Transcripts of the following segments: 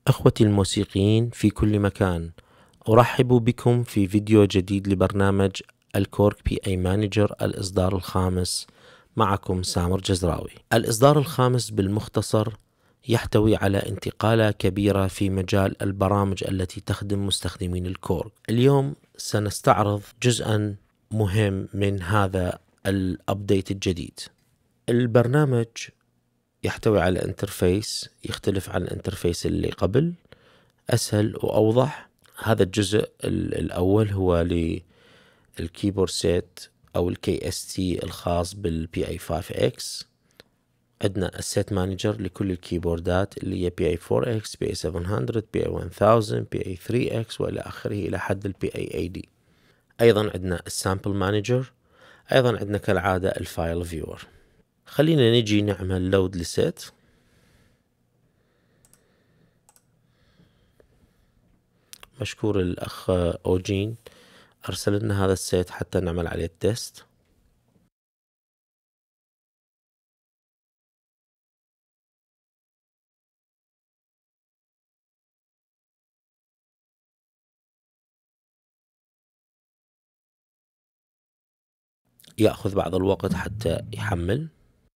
أخوتي الموسيقيين في كل مكان، أرحب بكم في فيديو جديد لبرنامج الكورك بي اي مانجر الإصدار الخامس. معكم سامر جزراوي. الإصدار الخامس بالمختصر يحتوي على انتقالة كبيرة في مجال البرامج التي تخدم مستخدمين الكورك. اليوم سنستعرض جزءا مهم من هذا الأبديت الجديد. البرنامج يحتوي على انترفيس يختلف عن الانترفيس اللي قبل، أسهل وأوضح. هذا الجزء الأول هو للكيبورد سيت أو الكي اس تي الخاص بالبي اي 5X. عندنا السيت مانجر لكل الكيبوردات اللي هي بي اي 4X، بي اي 700، بي اي 1000، بي اي 3X وإلى آخره إلى حد البي اي AD. أيضا عندنا السامبل مانجر، أيضا عندنا كالعادة الفايل فيور. خلينا نجي نعمل لود لسيت. مشكور الأخ أوجين أرسل لنا هذا السيت حتى نعمل عليه التست. يأخذ بعض الوقت حتى يحمل.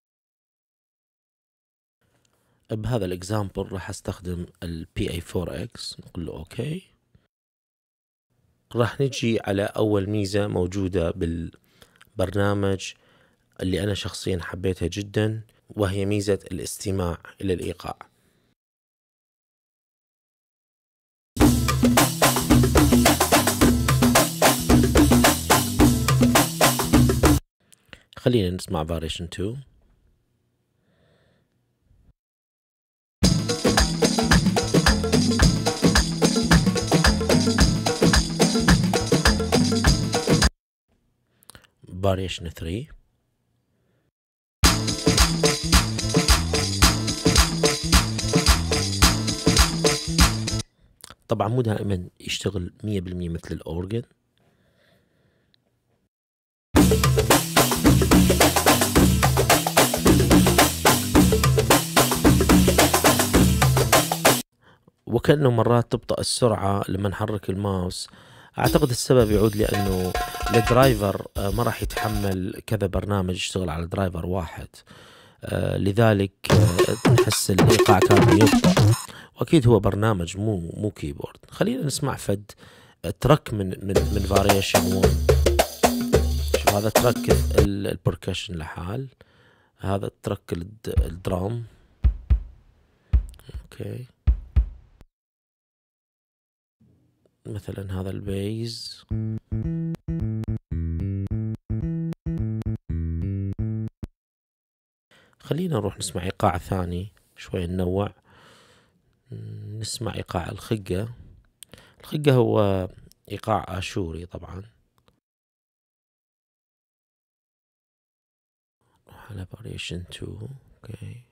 بهذا الإكزامبل راح استخدم ال PA4X، نقول له أوكي. راح نجي على أول ميزة موجودة بالبرنامج اللي أنا شخصيا حبيتها جدا، وهي ميزة الاستماع إلى الإيقاع. خلينا نسمع Variation 2. Variation 3. طبعا مو دائما يشتغل 100% مثل الأورجن. وكأنه مرات تبطأ السرعة لما نحرك الماوس. أعتقد السبب يعود لأنه الدرايفر ما راح يتحمل كذا برنامج يشتغل على درايفر واحد، لذلك نحس الإيقاع كان يبطأ، وأكيد هو برنامج مو كيبورد. خلينا نسمع فد ترك من فاريشن 1. شوف هذا ترك البركشن لحال، هذا ترك الدرام. اوكي، مثلا هذا البيز. خلينا نروح نسمع إيقاع ثاني شوي، ننوع. نسمع إيقاع الخقة. الخقة هو إيقاع آشوري طبعا. نروح على Variation 2. اوكي،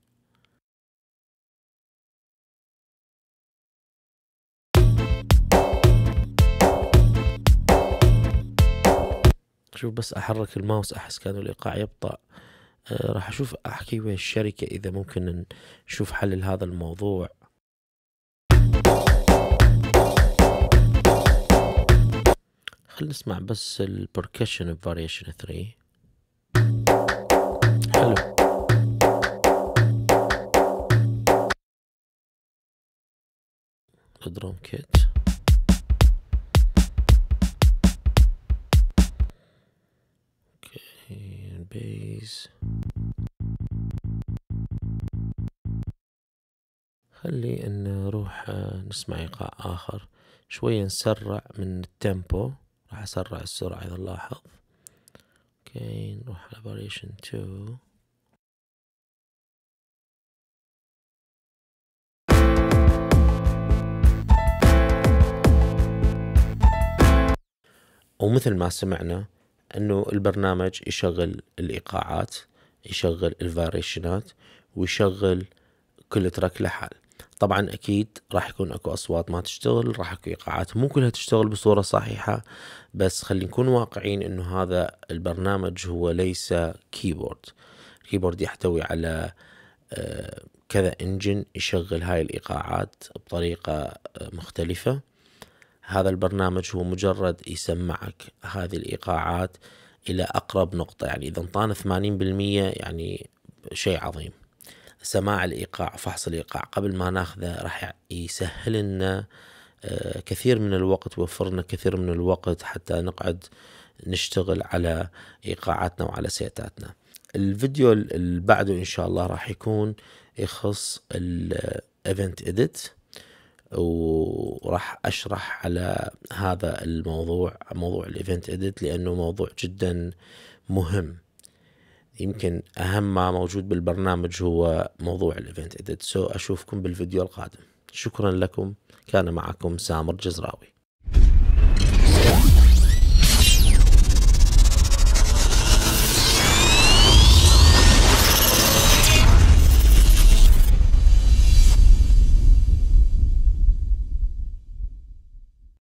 شوف بس أحرك الماوس أحس كأنه الإيقاع يبطأ. راح أشوف أحكي ويا الشركة إذا ممكن نشوف حل لهذا الموضوع. خلينا نسمع بس البركشن بفاريشن 3. حلو. الدروم كيت. اوكي، البيز. خلي ان نروح نسمع ايقاع اخر شوية، نسرع من التيمبو. راح اسرع السرعة اذا نلاحظ. اوكي، نروح على فاريشن 2. ومثل ما سمعنا انه البرنامج يشغل الايقاعات، يشغل الفاريشنات، ويشغل كل تراك لحال. طبعا اكيد راح يكون اكو اصوات ما تشتغل، راح اكو ايقاعات مو كلها تشتغل بصورة صحيحة، بس خلينا نكون واقعين انه هذا البرنامج هو ليس كيبورد. الكيبورد يحتوي على كذا انجن يشغل هاي الايقاعات بطريقة مختلفة. هذا البرنامج هو مجرد يسمعك هذه الايقاعات الى اقرب نقطة، يعني اذا انطانا 80% يعني شيء عظيم. سماع الايقاع، فحص الايقاع قبل ما ناخذه راح يسهل لنا كثير من الوقت، ويوفرنا كثير من الوقت حتى نقعد نشتغل على ايقاعاتنا وعلى سيتاتنا. الفيديو اللي بعده ان شاء الله راح يكون يخص الايفنت اديت، وراح اشرح على هذا الموضوع، موضوع الايفنت اديت، لانه موضوع جدا مهم. يمكن اهم ما موجود بالبرنامج هو موضوع الايفنت اديت. اشوفكم بالفيديو القادم. شكرا لكم. كان معكم سامر جزراوي.